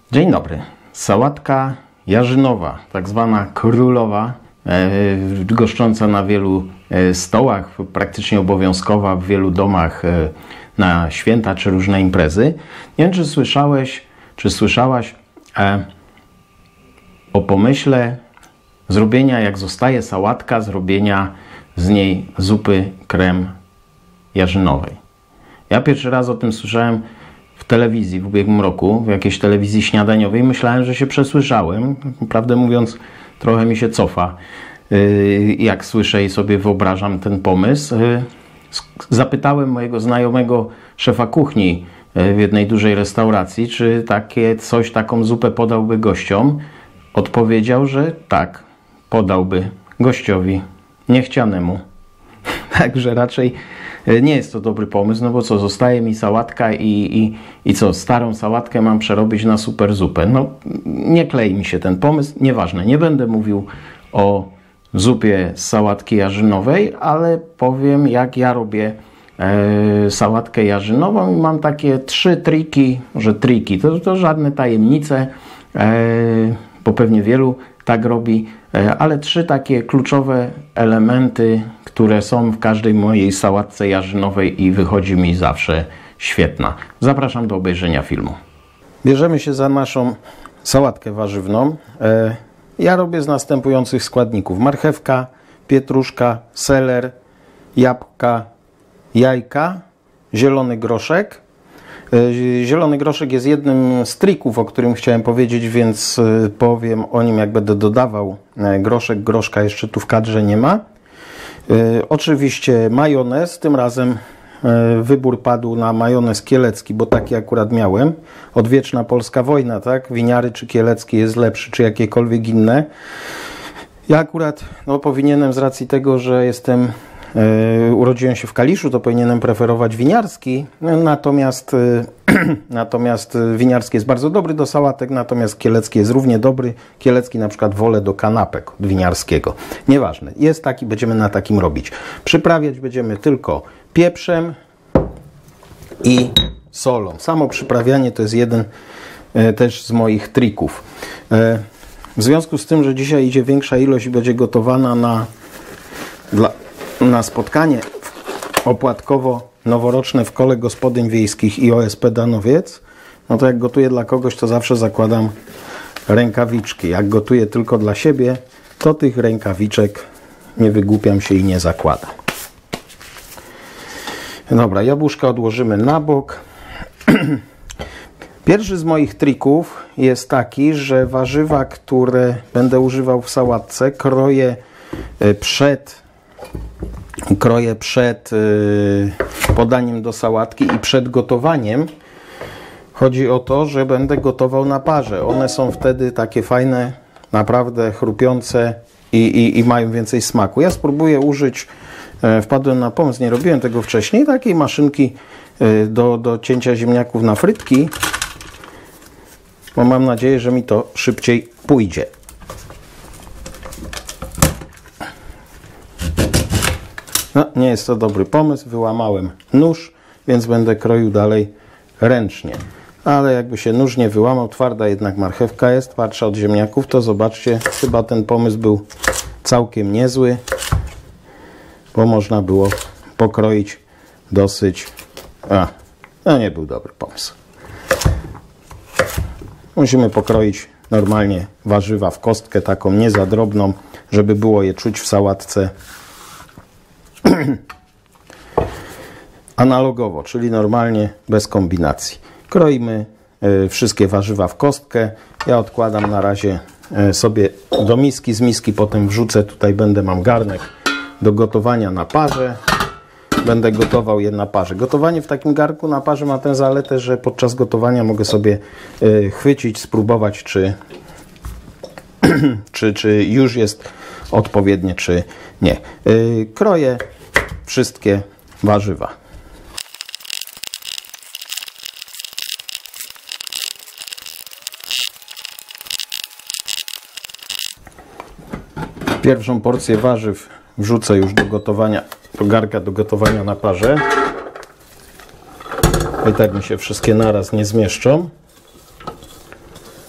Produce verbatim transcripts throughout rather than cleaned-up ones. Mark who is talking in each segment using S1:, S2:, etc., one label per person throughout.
S1: Dzień dobry. Sałatka jarzynowa, tak zwana królowa, e, goszcząca na wielu e, stołach, praktycznie obowiązkowa w wielu domach e, na święta czy różne imprezy. Nie wiem, czy słyszałeś, czy słyszałaś e, o pomyśle zrobienia, jak zostaje sałatka, zrobienia z niej zupy krem jarzynowej. Ja pierwszy raz o tym słyszałem w telewizji w ubiegłym roku, w jakiejś telewizji śniadaniowej. Myślałem, że się przesłyszałem. Prawdę mówiąc, trochę mi się cofa, jak słyszę i sobie wyobrażam ten pomysł. Zapytałem mojego znajomego szefa kuchni w jednej dużej restauracji, czy takie coś, taką zupę podałby gościom. Odpowiedział, że tak, podałby gościowi niechcianemu. Także raczej nie jest to dobry pomysł, no bo co, zostaje mi sałatka i, i, i co, starą sałatkę mam przerobić na super zupę. No nie klei mi się ten pomysł, nieważne, nie będę mówił o zupie z sałatki jarzynowej, ale powiem, jak ja robię e, sałatkę jarzynową i mam takie trzy triki, może triki, to, to żadne tajemnice, e, bo pewnie wielu tak robi, e, ale trzy takie kluczowe elementy, które są w każdej mojej sałatce jarzynowej i wychodzi mi zawsze świetna. Zapraszam do obejrzenia filmu. Bierzemy się za naszą sałatkę warzywną. Ja robię z następujących składników: marchewka, pietruszka, seler, jabłka, jajka, zielony groszek. Zielony groszek jest jednym z trików, o którym chciałem powiedzieć, więc powiem o nim, jak będę dodawał groszek. Groszka jeszcze tu w kadrze nie ma. Yy, oczywiście majonez, tym razem yy, wybór padł na majonez kielecki, bo taki akurat miałem. Odwieczna polska wojna, tak? Winiary czy kielecki jest lepszy, czy jakiekolwiek inne. Ja akurat no, powinienem z racji tego, że jestem, yy, urodziłem się w Kaliszu, to powinienem preferować winiarski, natomiast, yy, natomiast winiarski jest bardzo dobry do sałatek, natomiast kielecki jest równie dobry. Kielecki na przykład wolę do kanapek od winiarskiego. Nieważne, jest taki, będziemy na takim robić. Przyprawiać będziemy tylko pieprzem i solą. Samo przyprawianie to jest jeden e, też z moich trików. E, w związku z tym, że dzisiaj idzie większa ilość i będzie gotowana na, dla, na spotkanie opłatkowo-noworoczne w Kole Gospodyń Wiejskich i O S P Danowiec, no to jak gotuję dla kogoś, to zawsze zakładam rękawiczki. Jak gotuję tylko dla siebie, to tych rękawiczek nie wygłupiam się i nie zakładam. Dobra, jabłuszka odłożymy na bok. Pierwszy z moich trików jest taki, że warzywa, które będę używał w sałatce, kroję przed, kroję przed podaniem do sałatki i przed gotowaniem. Chodzi o to, że będę gotował na parze. One są wtedy takie fajne, naprawdę chrupiące i, i, i mają więcej smaku. Ja spróbuję użyć, e, wpadłem na pomysł, nie robiłem tego wcześniej, takiej maszynki e, do, do cięcia ziemniaków na frytki, bo mam nadzieję, że mi to szybciej pójdzie. No, nie jest to dobry pomysł, wyłamałem nóż, więc będę kroił dalej ręcznie. Ale jakby się nóż nie wyłamał, twarda jednak marchewka jest, twardsza od ziemniaków, to zobaczcie, chyba ten pomysł był całkiem niezły, bo można było pokroić dosyć... A, to nie był dobry pomysł. Musimy pokroić normalnie warzywa w kostkę, taką nie za drobną, żeby było je czuć w sałatce. Analogowo, czyli normalnie, bez kombinacji. Kroimy y, wszystkie warzywa w kostkę. Ja odkładam na razie y, sobie do miski. Z miski potem wrzucę, tutaj będę, mam garnek do gotowania na parze. Będę gotował je na parze. Gotowanie w takim garnku na parze ma tę zaletę, że podczas gotowania mogę sobie y, chwycić, spróbować, czy, czy, czy już jest odpowiednie, czy nie. Y, kroję wszystkie warzywa. Pierwszą porcję warzyw wrzucę już do gotowania, do garnka do gotowania na parze. I tak mi się wszystkie naraz nie zmieszczą.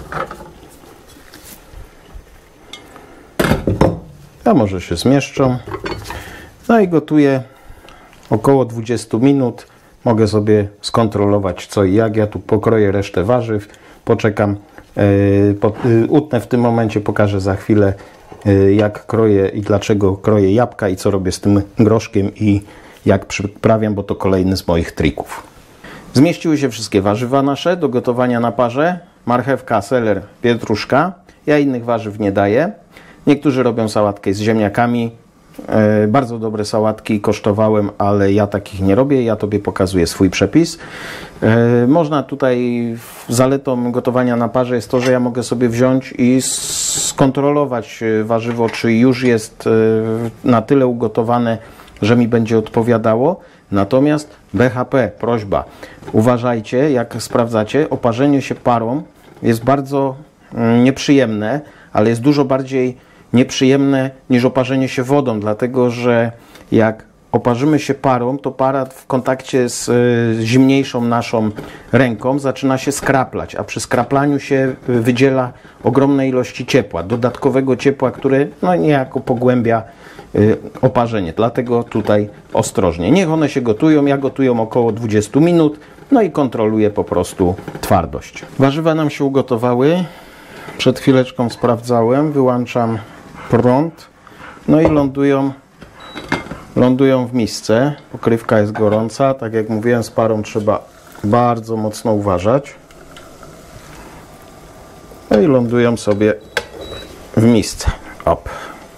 S1: A może się zmieszczą. No i gotuję około dwadzieścia minut. Mogę sobie skontrolować co i jak. Ja tu pokroję resztę warzyw. Poczekam. Yy, po, yy, utnę w tym momencie. Pokażę za chwilę yy, jak kroję i dlaczego kroję jabłka i co robię z tym groszkiem i jak przyprawiam, bo to kolejny z moich trików. Zmieściły się wszystkie warzywa nasze do gotowania na parze. Marchewka, seler, pietruszka. Ja innych warzyw nie daję. Niektórzy robią sałatkę z ziemniakami. E, bardzo dobre sałatki kosztowałem, ale ja takich nie robię. Ja Tobie pokazuję swój przepis. E, można tutaj, zaletą gotowania na parze jest to, że ja mogę sobie wziąć i skontrolować warzywo, czy już jest e, na tyle ugotowane, że mi będzie odpowiadało. Natomiast B H P, prośba, uważajcie, jak sprawdzacie, oparzenie się parą jest bardzo mm, nieprzyjemne, ale jest dużo bardziej nieprzyjemne niż oparzenie się wodą, dlatego że jak oparzymy się parą, to para w kontakcie z y, zimniejszą naszą ręką zaczyna się skraplać, a przy skraplaniu się wydziela ogromne ilości ciepła, dodatkowego ciepła, które no, niejako pogłębia y, oparzenie. Dlatego tutaj ostrożnie. Niech one się gotują, ja gotuję około dwadzieścia minut, no i kontroluję po prostu twardość. Warzywa nam się ugotowały. Przed chwileczką sprawdzałem, wyłączam prąd, no i lądują, lądują w misce. Pokrywka jest gorąca, tak jak mówiłem, z parą trzeba bardzo mocno uważać. No i lądują sobie w misce. Op.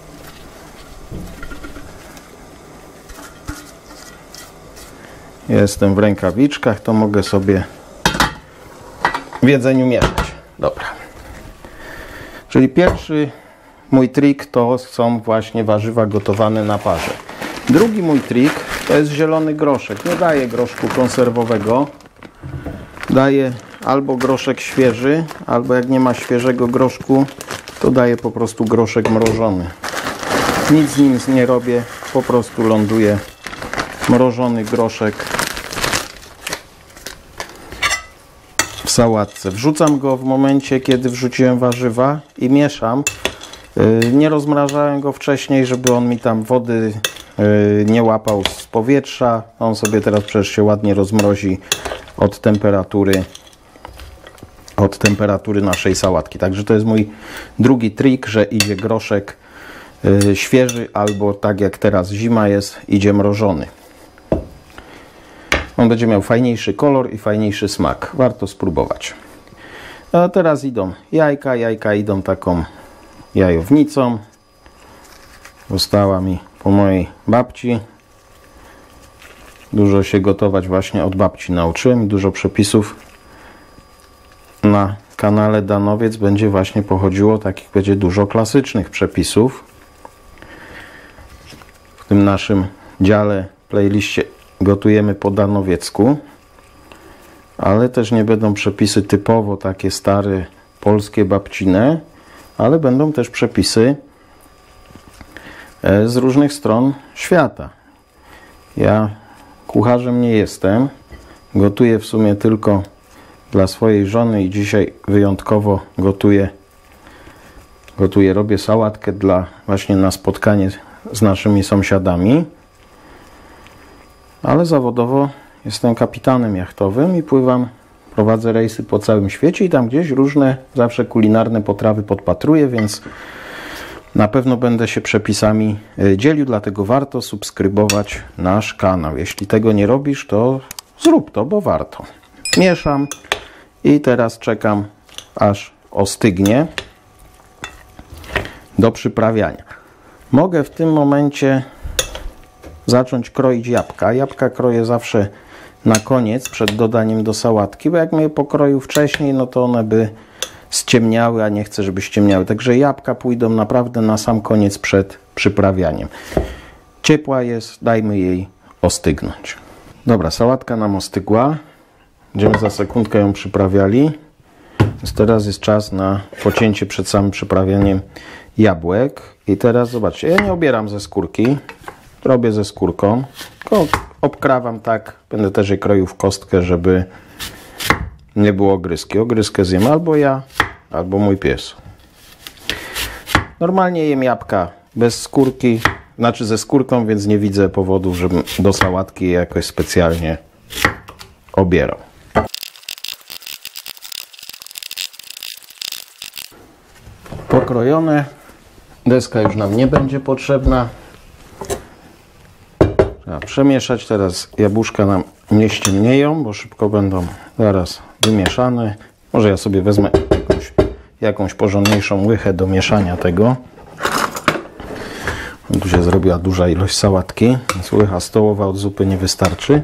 S1: Jestem w rękawiczkach, to mogę sobie w jedzeniu mieszać. Dobra. Czyli pierwszy mój trik to są właśnie warzywa gotowane na parze. Drugi mój trik to jest zielony groszek. Nie daję groszku konserwowego. Daję albo groszek świeży, albo jak nie ma świeżego groszku, to daję po prostu groszek mrożony. Nic z nim nie robię, po prostu ląduje mrożony groszek w sałatce. Wrzucam go w momencie, kiedy wrzuciłem warzywa i mieszam. Nie rozmrażałem go wcześniej, żeby on mi tam wody nie łapał z powietrza. On sobie teraz przecież się ładnie rozmrozi od temperatury od temperatury naszej sałatki. Także to jest mój drugi trik, że idzie groszek świeży albo tak jak teraz zima jest, idzie mrożony. On będzie miał fajniejszy kolor i fajniejszy smak. Warto spróbować. A teraz idą jajka. Jajka idą taką jajownicą. Została mi po mojej babci. Dużo się gotować właśnie od babci nauczyłem. Dużo przepisów na kanale Danowiec będzie właśnie pochodziło. Takich będzie dużo klasycznych przepisów. W tym naszym dziale, playliście gotujemy po danowiecku. Ale też nie będą przepisy typowo takie stare, polskie, babcine. Ale będą też przepisy z różnych stron świata. Ja kucharzem nie jestem. Gotuję w sumie tylko dla swojej żony i dzisiaj wyjątkowo gotuję, gotuję, robię sałatkę dla właśnie na spotkanie z naszymi sąsiadami. Ale zawodowo jestem kapitanem jachtowym i pływam, prowadzę rejsy po całym świecie i tam gdzieś różne zawsze kulinarne potrawy podpatruję, więc na pewno będę się przepisami dzielił, dlatego warto subskrybować nasz kanał. Jeśli tego nie robisz, to zrób to, bo warto. Mieszam i teraz czekam, aż ostygnie do przyprawiania. Mogę w tym momencie zacząć kroić jabłka. Jabłka kroję zawsze na koniec, przed dodaniem do sałatki, bo jak mnie pokroił wcześniej, no to one by ściemniały, a nie chcę, żeby ściemniały. Także jabłka pójdą naprawdę na sam koniec przed przyprawianiem. Ciepła jest, dajmy jej ostygnąć. Dobra, sałatka nam ostygła. Będziemy za sekundkę ją przyprawiali. Więc teraz jest czas na pocięcie przed samym przyprawianiem jabłek. I teraz zobaczcie, ja nie obieram ze skórki. Robię ze skórką. Tylko obkrawam tak. Będę też je kroił w kostkę, żeby nie było ogryzki. Ogryzkę zjem albo ja, albo mój pies. Normalnie jem jabłka bez skórki, znaczy ze skórką, więc nie widzę powodu, żebym do sałatki je jakoś specjalnie obierał. Pokrojone. Deska już nam nie będzie potrzebna. Trzeba przemieszać. Teraz jabłuszka nam nie ściemnieją, bo szybko będą zaraz wymieszane. Może ja sobie wezmę jakąś, jakąś porządniejszą łychę do mieszania tego. Tu się zrobiła duża ilość sałatki, więc łycha stołowa od zupy nie wystarczy.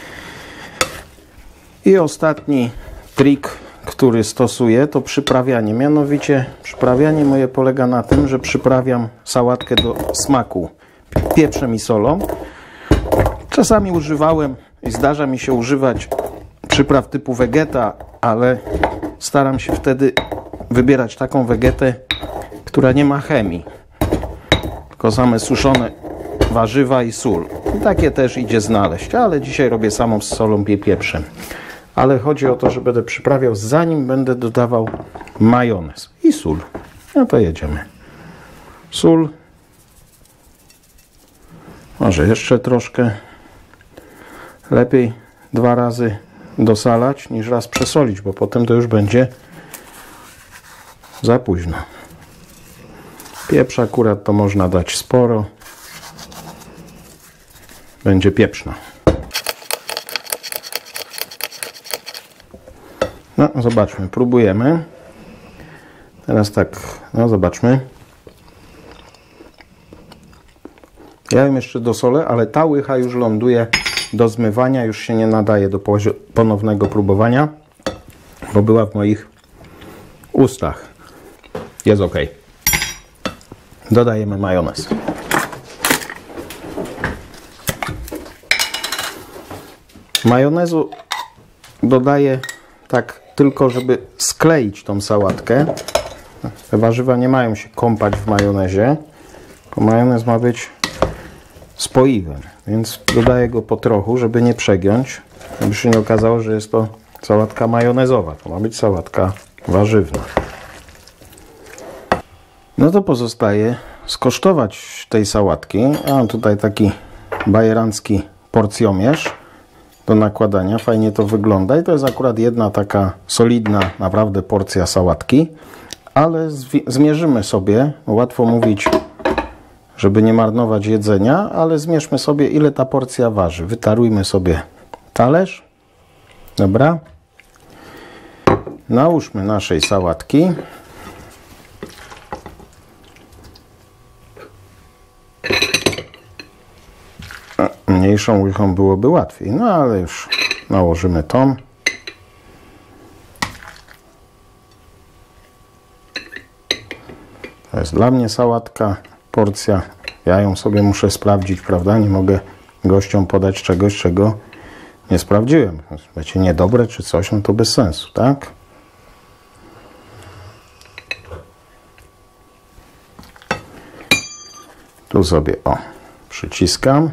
S1: I ostatni trik, który stosuję, to przyprawianie. Mianowicie przyprawianie moje polega na tym, że przyprawiam sałatkę do smaku pieprzem i solą. Czasami używałem i zdarza mi się używać przypraw typu Vegeta, ale staram się wtedy wybierać taką wegetę, która nie ma chemii, tylko same suszone warzywa i sól. I takie też idzie znaleźć, ale dzisiaj robię samą z solą i pieprzem. Ale chodzi o to, że będę przyprawiał, zanim będę dodawał majonez i sól. No to jedziemy. Sól. Może jeszcze troszkę. Lepiej dwa razy dosalać niż raz przesolić, bo potem to już będzie za późno. Pieprz akurat to można dać sporo. Będzie pieprzna. No, zobaczmy, próbujemy. Teraz tak, no zobaczmy. Ja ją jeszcze dosolę, ale ta łycha już ląduje do zmywania, już się nie nadaje do ponownego próbowania, bo była w moich ustach. Jest ok. Dodajemy majonez. Majonezu dodaję tak tylko, żeby skleić tą sałatkę. Te warzywa nie mają się kąpać w majonezie, bo majonez ma być spoiwem, więc dodaję go po trochu, żeby nie przegiąć, żeby się nie okazało, że jest to sałatka majonezowa. To ma być sałatka warzywna. No to pozostaje skosztować tej sałatki. Ja mam tutaj taki bajerancki porcjomierz do nakładania. Fajnie to wygląda i to jest akurat jedna taka solidna naprawdę porcja sałatki, ale zmierzymy sobie, łatwo mówić, żeby nie marnować jedzenia, ale zmierzmy sobie, ile ta porcja waży. Wytarujmy sobie talerz. Dobra. Nałóżmy naszej sałatki. Mniejszą łychą byłoby łatwiej, no ale już nałożymy tą. To jest dla mnie sałatka, porcja. Ja ją sobie muszę sprawdzić, prawda? Nie mogę gościom podać czegoś, czego nie sprawdziłem. Będzie niedobre czy coś, no to bez sensu, tak? Tu sobie, o, przyciskam.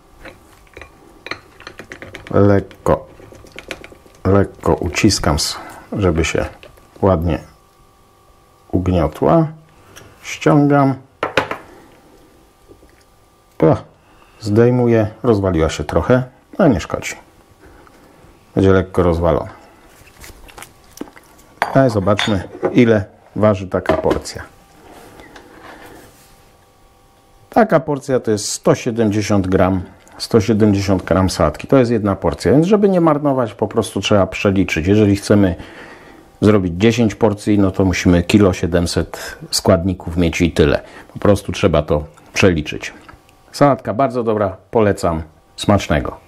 S1: Lekko, lekko uciskam, żeby się ładnie ugniotła. Ściągam. O, zdejmuję. Rozwaliła się trochę, ale nie szkodzi. Będzie lekko rozwalona. A zobaczmy, ile waży taka porcja. Taka porcja to jest sto siedemdziesiąt gramów. sto siedemdziesiąt gramów sałatki. To jest jedna porcja, więc żeby nie marnować, po prostu trzeba przeliczyć. Jeżeli chcemy zrobić dziesięć porcji, no to musimy kilo siedemset składników mieć i tyle. Po prostu trzeba to przeliczyć. Sałatka bardzo dobra, polecam. Smacznego.